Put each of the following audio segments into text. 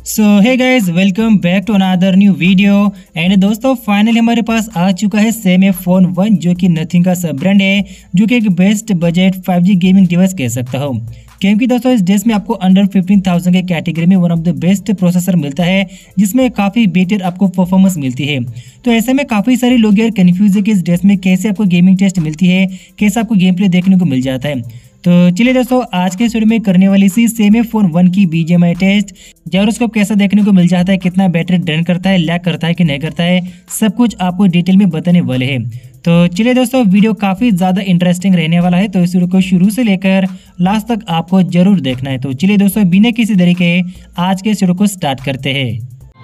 So hey guys, welcome back to another new video. And दोस्तों, finally हमारे पास आ चुका है सेमी फोन 1 जो कि नथिंग का सब ब्रांड है, जो कि एक best budget 5G gaming device कह सकता हूँ। क्योंकि दोस्तों इस ड्रेस में आपको अंडर 15,000 के कैटेगरी में one of the best processor मिलता है, जिसमें काफ़ी बेटर आपको परफॉर्मेंस मिलती है। तो ऐसे में काफ़ी सारे लोग यार कन्फ्यूज है कि इस ड्रेस में कैसे आपको गेमिंग टेस्ट मिलती है, कैसे आपको गेम प्ले देखने को मिल जाता है। तो चलिए दोस्तों, आज के वीडियो में करने वाली इसी सेमी फोन 1 की BGMI टेस्ट, जायरोस्कोप कैसा देखने को मिल जाता है, कितना बैटरी ड्रेन करता है, लैग करता है कि नहीं करता है, सब कुछ आपको डिटेल में बताने वाले हैं। तो चलिए दोस्तों, वीडियो काफ़ी ज़्यादा इंटरेस्टिंग रहने वाला है, तो इस वीडियो को शुरू से लेकर लास्ट तक आपको जरूर देखना है। तो चलिए दोस्तों, बिना किसी देरी के आज के वीडियो को स्टार्ट करते हैं।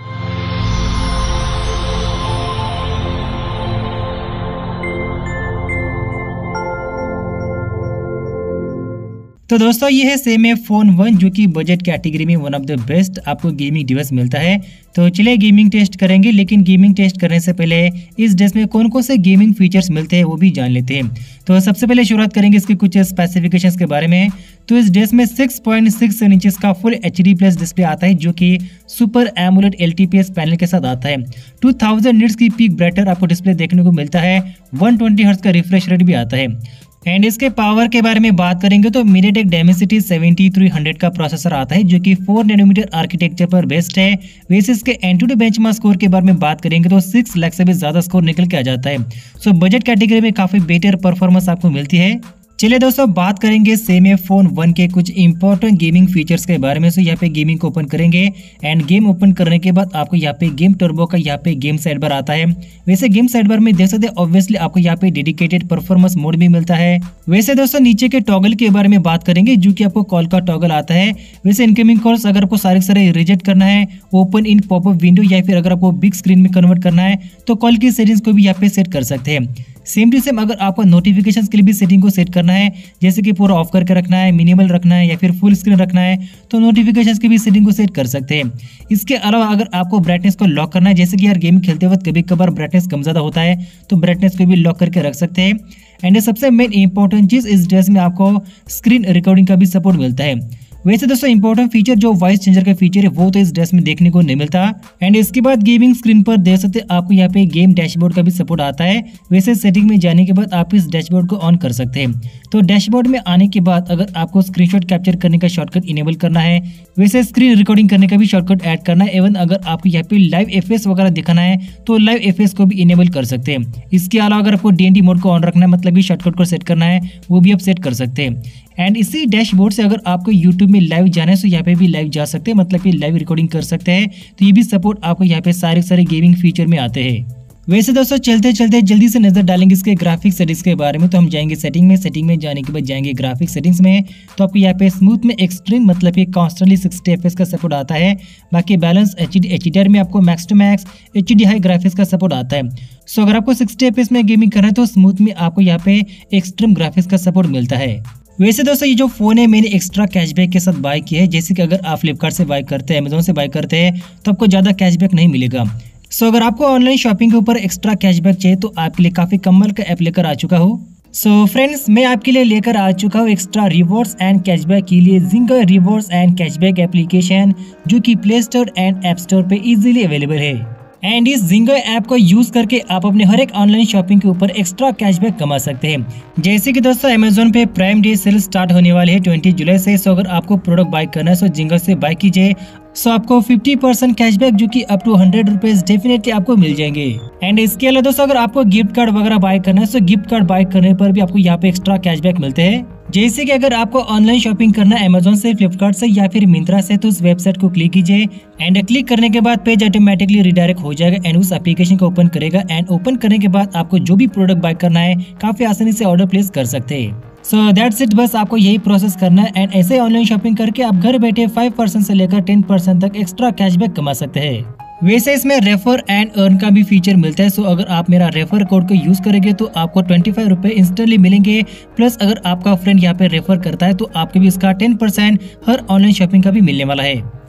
तो दोस्तों, ये है सेमी फोन 1 जो कि बजट कैटेगरी में वन ऑफ द बेस्ट आपको गेमिंग डिवाइस मिलता है। तो चलिए गेमिंग टेस्ट करेंगे, लेकिन गेमिंग टेस्ट करने से पहले इस ड्रेस में कौन कौन से गेमिंग फीचर्स मिलते हैं वो भी जान लेते हैं। तो सबसे पहले शुरुआत करेंगे इसके कुछ स्पेसिफिकेशंस के बारे में। तो इस ड्रेस में 6.67 इंचेस का फुल HD+ डिस्प्ले आता है, जो कि सुपर एमोलेड LTPS पैनल के साथ आता है। 2000 निट्स की पीक ब्राइटर आपको डिस्प्ले देखने को मिलता है। 120 हर्ट्ज का रिफ्रेश रेट भी आता है। एंड इसके पावर के बारे में बात करेंगे तो MediaTek Dimensity 7300 का प्रोसेसर आता है, जो कि 4 नैनोमीटर आर्किटेक्चर पर बेस्ड है। वैसे इसके एंटूडी बेंचमार्क स्कोर के बारे में बात करेंगे तो 6 लाख से भी ज्यादा स्कोर निकल के आ जाता है। सो बजट कैटेगरी में काफी बेटर परफॉर्मेंस आपको मिलती है। चलिए दोस्तों, बात करेंगे सेमी फोन 1 के कुछ इंपॉर्टेंट गेमिंग फीचर्स के बारे में। सो यहाँ पे गेमिंग को ओपन करेंगे एंड गेम ओपन करने के बाद आपको यहाँ पे गेम टर्बो का यहाँ पे गेम साइड बार आता है। वैसे गेम साइड बार में देख सकते हैं ऑब्वियसली आपको यहाँ पे डेडिकेटेड परफॉर्मेंस मोड भी मिलता है। वैसे दोस्तों, नीचे के टॉगल के बारे में बात करेंगे, जो कि आपको कॉल का टॉगल आता है। वैसे इनकमिंग कॉल्स अगर आपको सारे रिजेक्ट करना है, ओपन इन पॉपअप विंडो, या फिर अगर आपको बिग स्क्रीन में कन्वर्ट करना है तो कॉल की सेटिंग्स को भी यहाँ पे सेट कर सकते हैं। सेम टू सेम अगर आपको नोटिफिकेशंस के लिए भी सेटिंग को सेट करना है, जैसे कि पूरा ऑफ करके रखना है, मिनिमल रखना है, या फिर फुल स्क्रीन रखना है, तो नोटिफिकेशंस की भी सेटिंग को सेट कर सकते हैं। इसके अलावा अगर आपको ब्राइटनेस को लॉक करना है, जैसे कि यार गेम खेलते वक्त कभी कभार ब्राइटनेस कम ज़्यादा होता है, तो ब्राइटनेस को भी लॉक करके रख सकते हैं। एंड सबसे मेन इंपॉर्टेंट चीज़, इस ड्रेस में आपको स्क्रीन रिकॉर्डिंग का भी सपोर्ट मिलता है। वैसे दोस्तों, इंपॉर्टेंट फीचर जो वॉइस चेंजर का फीचर है वो तो इस ड्रेस में देखने को नहीं मिलता। एंड इसके बाद गेमिंग स्क्रीन पर देख सकते हैं आपको यहाँ पे गेम डैशबोर्ड का भी सपोर्ट आता है। वैसे सेटिंग में जाने के बाद आप इस डैशबोर्ड को ऑन कर सकते हैं। तो डैशबोर्ड में आने के बाद अगर आपको स्क्रीनशॉट कैप्चर करने का शॉर्टकट इनेबल करना है, वैसे स्क्रीन रिकॉर्डिंग करने का भी शॉर्टकट ऐड करना है, एवं अगर आपको यहाँ पे लाइव FPS वगैरह दिखाना है तो लाइव FPS को भी इनेबल कर सकते हैं। इसके अलावा अगर आपको DND मोड को ऑन रखना है, मतलब कि शॉर्टकट को सेट करना है, वो भी आप सेट कर सकते हैं। एंड इसी डैशबोर्ड से अगर आपको YouTube में लाइव जाना है तो यहाँ पे भी लाइव जा सकते हैं, मतलब कि लाइव रिकॉर्डिंग कर सकते हैं। तो ये भी सपोर्ट आपको यहाँ पे सारे गेमिंग फीचर में आते हैं। वैसे दोस्तों, चलते चलते जल्दी से नजर डालेंगे इसके ग्राफिक सेटिंग्स के बारे में। तो हम जाएंगे सेटिंग में जाने के बाद जाएंगे ग्राफिक सेटिंग्स में। तो आपको यहाँ पे स्मूथ में एक्सट्रीम, मतलब कि कॉन्स्टेंटली 60 FPS का सपोर्ट आता है। बाकी बैलेंस HD HDR में आपको max to max HD high graphics का सपोर्ट आता है। सो अगर आपको 60 FPS में गेमिंग करना है तो स्मूथ में आपको यहाँ पे एक्सट्रीम ग्राफिक्स का सपोर्ट मिलता है। वैसे दोस्तों, ये जो फोन है मैंने एक्स्ट्रा कैशबैक के साथ बाय किया है। जैसे कि अगर आप फ्लिपकार्ट से बाय करते हैं, अमेजोन से बाय करते हैं, तो आपको ज़्यादा कैशबैक नहीं मिलेगा। सो अगर आपको ऑनलाइन शॉपिंग के ऊपर एक्स्ट्रा कैशबैक चाहिए तो आपके लिए काफ़ी कमाल का ऐप लेकर आ चुका हूँ। सो फ्रेंड्स, मैं आपके लिए लेकर आ चुका हूँ एक्स्ट्रा रिवॉर्ड्स एंड कैशबैक के लिए Zinger rewards and cashback application, जो कि play store and app store पे इजीली अवेलेबल है। एंड इस जिंगर ऐप को यूज करके आप अपने हर एक ऑनलाइन शॉपिंग के ऊपर एक्स्ट्रा कैशबैक कमा सकते हैं। जैसे कि दोस्तों, अमेजोन पे प्राइम डे सेल स्टार्ट होने वाले है 20 जुलाई से। सो अगर आपको प्रोडक्ट बाय करना है तो जिंगर से बाय कीजिए। सो आपको 50% कैशबैक, जो कि अप टू 100 रुपीज डेफिनेटली आपको मिल जाएंगे। एंड इसके अलावा दोस्तों, अगर आपको गिफ्ट कार्ड वगैरह बाय करना है तो गिफ्ट कार्ड बाय करने पर भी आपको यहाँ पे एक्स्ट्रा कैशबैक मिलते हैं। जैसे कि अगर आपको ऑनलाइन शॉपिंग करना है अमेजोन से, फ्लिपकार्ट से, या फिर मिंत्रा से, तो उस वेबसाइट को क्लिक कीजिए। एंड क्लिक करने के बाद पेज ऑटोमेटिकली रिडायरेक्ट हो जाएगा एंड उस एप्लीकेशन को ओपन करेगा। एंड ओपन करने के बाद आपको जो भी प्रोडक्ट बाय करना है काफी आसानी से ऑर्डर प्लेस कर सकते हैं। सो दैट्स इट, बस आपको यही प्रोसेस करना है। एंड ऐसे ऑनलाइन शॉपिंग करके आप घर बैठे 5% से लेकर 10% तक एक्स्ट्रा कैशबैक कमा सकते हैं। वैसे इसमें रेफर एंड अर्न का भी फीचर मिलता है। सो अगर आप मेरा रेफर कोड को यूज करेंगे तो आपको 25 रुपए इंस्टेंटली मिलेंगे। प्लस अगर आपका फ्रेंड यहाँ पे रेफर करता है तो आपको भी इसका 10% हर ऑनलाइन शॉपिंग का भी मिलने वाला है।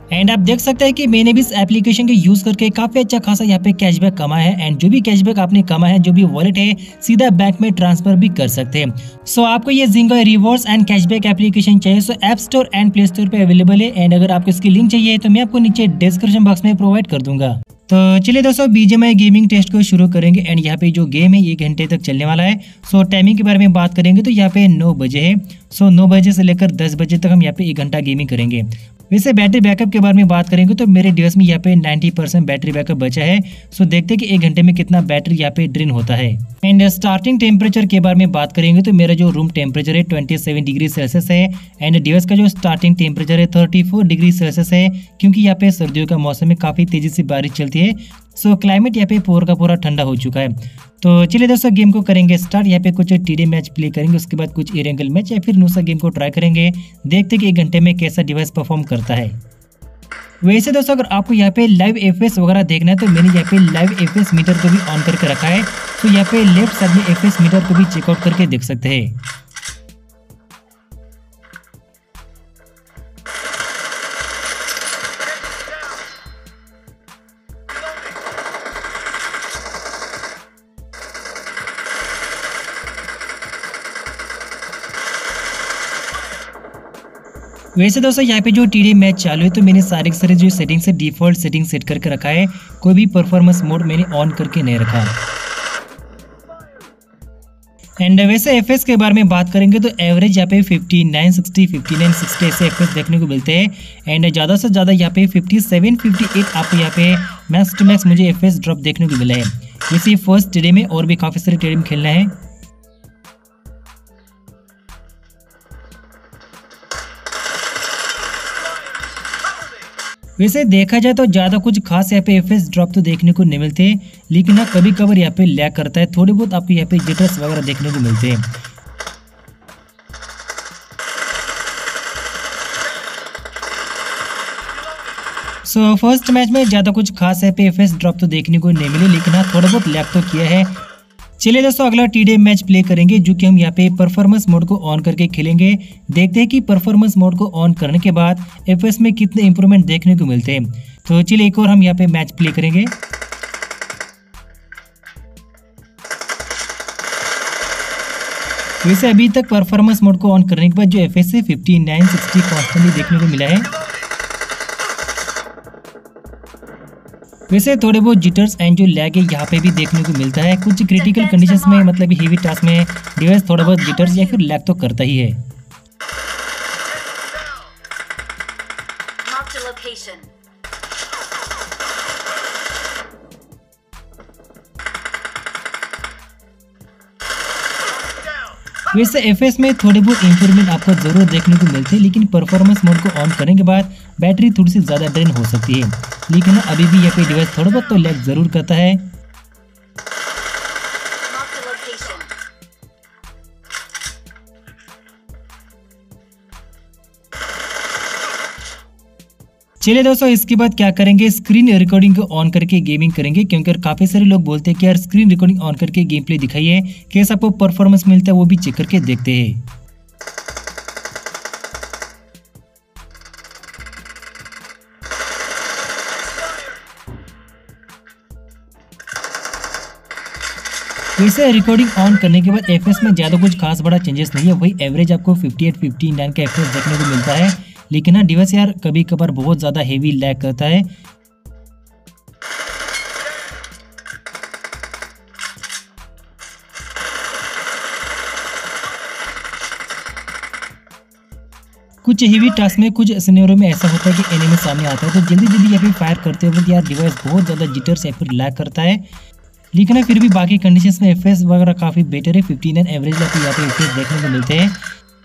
एंड आप देख सकते हैं कि मैंने भी इस एप्लीकेशन के यूज करके काफी अच्छा खासा यहाँ पे कैशबैक कमाया है। एंड जो भी कैशबैक आपने कमाया है, जो भी वॉलेट है, सीधा बैंक में ट्रांसफर भी कर सकते हैं। सो आपको ये Zingo rewards and cashback application चाहिए so app store and play store पे अवेलेबल है। एंड अगर आपको इसकी लिंक चाहिए तो मैं आपको नीचे डिस्क्रिप्शन बॉक्स में प्रोवाइड कर दूंगा। तो चलिए दोस्तों, BGMI गेमिंग टेस्ट को शुरू करेंगे। एंड यहाँ पे जो गेम है 1 घंटे तक चलने वाला है। सो टाइमिंग के बारे में बात करेंगे तो यहाँ पे 9 बजे है। सो 9 बजे से लेकर 10 बजे तक हम यहाँ पे 1 घंटा गेमिंग करेंगे। वैसे बैटरी बैकअप के बारे में बात करेंगे तो मेरे डिवाइस में यहाँ पे 90% बैटरी बैकअप बचा है। सो देखते हैं कि 1 घंटे में कितना बैटरी यहाँ पे ड्रेन होता है। एंड स्टार्टिंग टेम्परेचर के बारे में बात करेंगे तो मेरा जो रूम टेम्परेचर है 27 डिग्री सेल्सियस है। एंड डिवाइस का जो स्टार्टिंग टेम्परेचर है 34 डिग्री सेल्सियस है, क्योंकि यहाँ पे सर्दियों का मौसम में काफी तेजी से बारिश चलती है। सो क्लाइमेट यहाँ पे पूरा का पूरा ठंडा हो चुका है। तो चलिए दोस्तों, गेम को करेंगे स्टार्ट। यहाँ पे कुछ TD मैच प्ले करेंगे, उसके बाद कुछ एरेंगल मैच या फिर नूसा गेम को ट्राई करेंगे। देखते हैं कि 1 घंटे में कैसा डिवाइस परफॉर्म करता है। वैसे दोस्तों, अगर आपको यहाँ पे लाइव FPS वगैरह देखना है तो मैंने यहाँ पे लाइव FPS मीटर को भी ऑन करके रखा है। तो यहाँ पे लेफ्ट साइड में FPS मीटर को भी चेकआउट करके देख सकते हैं। वैसे दोस्तों, यहाँ पे जो TD मैच चालू है तो मैंने सारे के सारे जो सेटिंग्स है डिफॉल्ट सेटिंग सेट करके रखा है। कोई भी परफॉर्मेंस मोड मैंने ऑन करके नहीं रखा। एंड वैसे FPS के बारे में बात करेंगे तो एवरेज यहाँ पे 5960 5960 ऐसे FPS देखने को मिलते हैं। एंड ज़्यादा से ज़्यादा यहाँ पे 57 58 आपको यहाँ पे मैक्स टू मैक्स मुझे FPS ड्रॉप देखने को मिला है। वैसे फर्स्ट TD में और भी काफ़ी सारे TD में खेलना है। वैसे देखा जाए तो ज़्यादा कुछ खास यहाँ पे FPS ड्रॉप तो देखने को नहीं मिलते, लेकिन हाँ कभी कभार यहाँ पे लैग करता है। थोड़े बहुत आपको यहाँ पे जिटर्स वगैरह देखने को मिलते हैं। सो फर्स्ट मैच में ज़्यादा कुछ खास यहाँ पे FPS ड्रॉप तो देखने को नहीं मिले, लेकिन हाँ थोड़ा बहुत लैग तो किया है। चलिए दोस्तों, अगला TD मैच प्ले करेंगे, जो कि हम यहाँ पे परफॉर्मेंस मोड को ऑन करके खेलेंगे। देखते हैं कि परफॉर्मेंस मोड को ऑन करने के बाद FPS में कितने इंप्रूवमेंट देखने को मिलते हैं। तो चलिए एक और हम यहाँ पे मैच प्ले करेंगे। वैसे अभी तक परफॉर्मेंस मोड को ऑन करने के बाद जो FPS है 5960 कॉन्स्टेंटली देखने को मिला है। वैसे थोड़े बहुत जिटर्स एंड जो लैग है यहाँ पे भी देखने को मिलता है। कुछ क्रिटिकल कंडीशंस में, मतलब हेवी टास्क में डिवाइस थोड़ा बहुत जिटर्स या फिर लैग तो करता ही है। वैसे FPS में थोड़े बहुत इंप्रूवमेंट आपको जरूर देखने को मिलते हैं, लेकिन परफॉर्मेंस मोड को ऑन करने के बाद बैटरी थोड़ी सी ज़्यादा ड्रेन हो सकती है। लेकिन अभी भी यहाँ पे डिवाइस थोड़ा बहुत तो लैग जरूर करता है। चलिए दोस्तों, इसके बाद क्या करेंगे, स्क्रीन रिकॉर्डिंग को ऑन करके गेमिंग करेंगे, क्योंकि काफी सारे लोग बोलते हैं कि यार स्क्रीन रिकॉर्डिंग ऑन करके गेम प्ले दिखाइए, कैसा आपको परफॉर्मेंस मिलता है वो भी चेक करके देखते हैं। वैसे रिकॉर्डिंग ऑन करने के बाद FPS में ज़्यादा कुछ खास बड़ा चेंजेस नहीं है। वही एवरेज आपको 58 59 का FPS देखने को मिलता है। लेकिन हाँ डिवाइस यार कभी कभार बहुत ज़्यादा हेवी लैग करता है। कुछ हेवी टास्क में, कुछ सिनेरियो में ऐसा होता है कि एनिमी सामने आता है तो जल्दी जल्दी यहाँ पे फायर करते वक्त यार डिवाइस बहुत ज़्यादा जिटर्स या फिर लैग करता है। लेकिन फिर भी बाकी कंडीशंस में FPS वगैरह काफ़ी बेटर है। 59 एवरेज आपको यहाँ पे FPS देखने को मिलते हैं।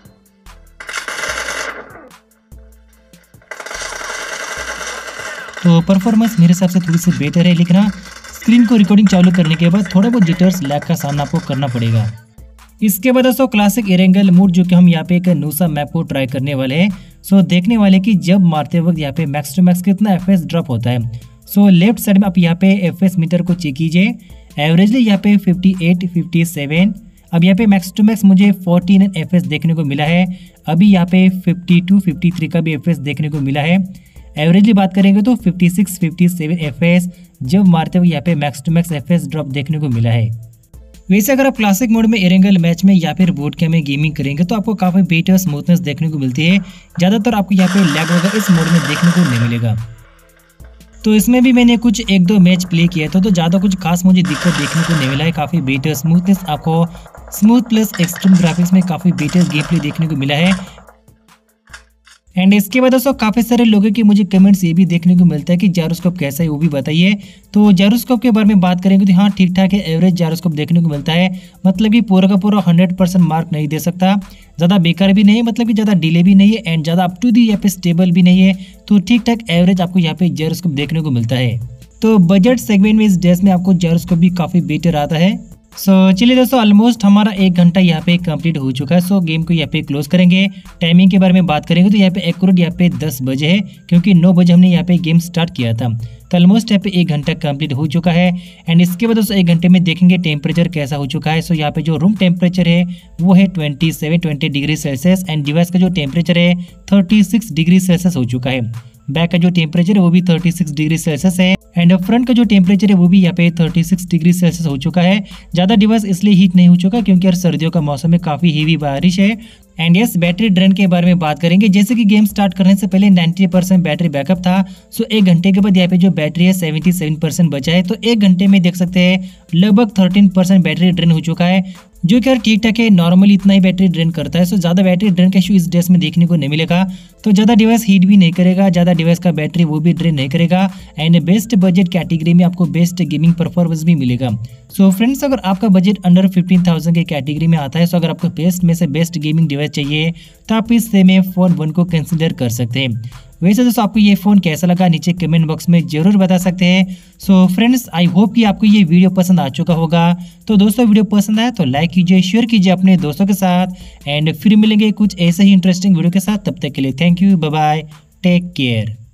तो परफॉर्मेंस मेरे हिसाब से थोड़ी सी बेटर है, लेकिन हाँ स्क्रीन को रिकॉर्डिंग चालू करने के बाद थोड़ा बहुत जिटर्स लैग का सामना आपको करना पड़ेगा। इसके बाद दोस्तों क्लासिक एरेंगल मोड, जो कि हम यहाँ पे एक नूसा मैप को ट्राई करने वाले हैं। सो देखने वाले कि जब मारते वक्त यहाँ पे मैक्स टू मैक्स कितना FPS ड्रॉप होता है। सो लेफ्ट साइड में आप यहाँ पे FPS मीटर को चेक कीजिए। एवरेजली यहाँ पे 58 57। अब यहाँ पे मैक्स टू मैक्स मुझे 49 FPS देखने को मिला है। अभी यहाँ पे 52 53 का भी FPS देखने को मिला है। एवरेजली बात करेंगे तो 56-57 FPS जब मारते हुए यहाँ पे max to max FPS drop देखने को मिला है। वैसे अगर आप क्लासिक मोड में एरेंगल मैच में या फिर बोट कैम में गेमिंग करेंगे तो आपको काफ़ी बेटर स्मूथनेस देखने को मिलती है। ज़्यादातर आपको यहाँ पे लैग वगैरह इस मोड में देखने को नहीं मिलेगा। तो इसमें भी मैंने कुछ 1-2 मैच प्ले किया था तो ज़्यादा कुछ खास मुझे दिक्कत देखने को नहीं मिला है। काफ़ी बेटर स्मूथनेस, आपको स्मूथ प्लस एक्सट्रीम ग्राफिक्स में काफ़ी बेटर गेम प्ले देखने को मिला है। एंड इसके बाद दोस्तों काफ़ी सारे लोगों के मुझे कमेंट्स ये भी देखने को मिलता है कि जायरोस्कोप कैसा है वो भी बताइए। तो जायरोस्कोप के बारे में बात करेंगे तो हाँ ठीक ठाक है, एवरेज जायरोस्कोप देखने को मिलता है। मतलब कि पूरा का पूरा 100% मार्क नहीं दे सकता, ज़्यादा बेकार भी नहीं है, मतलब कि ज़्यादा डिले भी नहीं है एंड ज़्यादा अप टू दी यहाँ पे स्टेबल भी नहीं है। तो ठीक ठाक एवरेज आपको यहाँ पे जायरोस्कोप देखने को मिलता है। तो बजट सेगमेंट में इस ड्रेस में आपको जायरोस्कोप भी काफ़ी बेटर आता है। चलिए दोस्तों ऑलमोस्ट हमारा 1 घंटा यहाँ पे कंप्लीट हो चुका है। गेम को यहाँ पे क्लोज करेंगे। टाइमिंग के बारे में बात करेंगे तो यहाँ पे एक्यूरेट यहाँ पे 10 बजे है, क्योंकि 9 बजे हमने यहाँ पे गेम स्टार्ट किया था। तो ऑलमोस्ट यहाँ पे 1 घंटा कंप्लीट हो चुका है। एंड इसके बाद दोस्तों 1 घंटे में देखेंगे टेम्परेचर कैसा हो चुका है। यहाँ पे जो रूम टेम्परेचर है वो है 20 डिग्री सेल्सियस एंड डिवाइस का जो टेम्परेचर है 36 डिग्री सेल्सियस हो चुका है। बैक का जो टेम्परेचर है वो भी 36 डिग्री सेल्सियस है एंड फ्रंट का जो टेम्परेचर है वो भी यहाँ पे 36 डिग्री सेल्सियस हो चुका है। ज़्यादा डिवाइस इसलिए हीट नहीं हो चुका क्योंकि यार सर्दियों का मौसम में काफ़ी हेवी बारिश है। एंड यस बैटरी ड्रेन के बारे में बात करेंगे। जैसे कि गेम स्टार्ट करने से पहले 90% बैटरी बैकअप था। 1 घंटे के बाद यहाँ पे जो बैटरी है 77% बचा है। तो 1 घंटे में देख सकते हैं लगभग 13% बैटरी ड्रेन हो चुका है, जो कि यार ठीक ठाक है, नॉर्मली इतना ही बैटरी ड्रेन करता है। ज़्यादा बैटरी ड्रेन का इशू इस ड्रेस में देखने को नहीं मिलेगा। तो ज़्यादा डिवाइस हीट भी नहीं करेगा, ज़्यादा डिवाइस का बैटरी वो भी ड्रेन नहीं करेगा एंड बेस्ट बजट कैटेगरी में आपको बेस्ट गेमिंग परफॉर्मेंस भी मिलेगा। फ्रेंड्स अगर आपका बजट अंडर 15,000 के कैटेगरी में आता है, अगर आपको बेस्ट में से बेस्ट गेमिंग डिवाइस चाहिए तो आप इस सेम फोन 1 को कंसिडर कर सकते हैं। वैसे दोस्तों आपको ये फ़ोन कैसा लगा नीचे कमेंट बॉक्स में जरूर बता सकते हैं। फ्रेंड्स आई होप कि आपको ये वीडियो पसंद आ चुका होगा। तो दोस्तों वीडियो पसंद आया तो लाइक कीजिए, शेयर कीजिए अपने दोस्तों के साथ एंड फिर मिलेंगे कुछ ऐसे ही इंटरेस्टिंग वीडियो के साथ। तब तक के लिए thank you, bye bye, take care.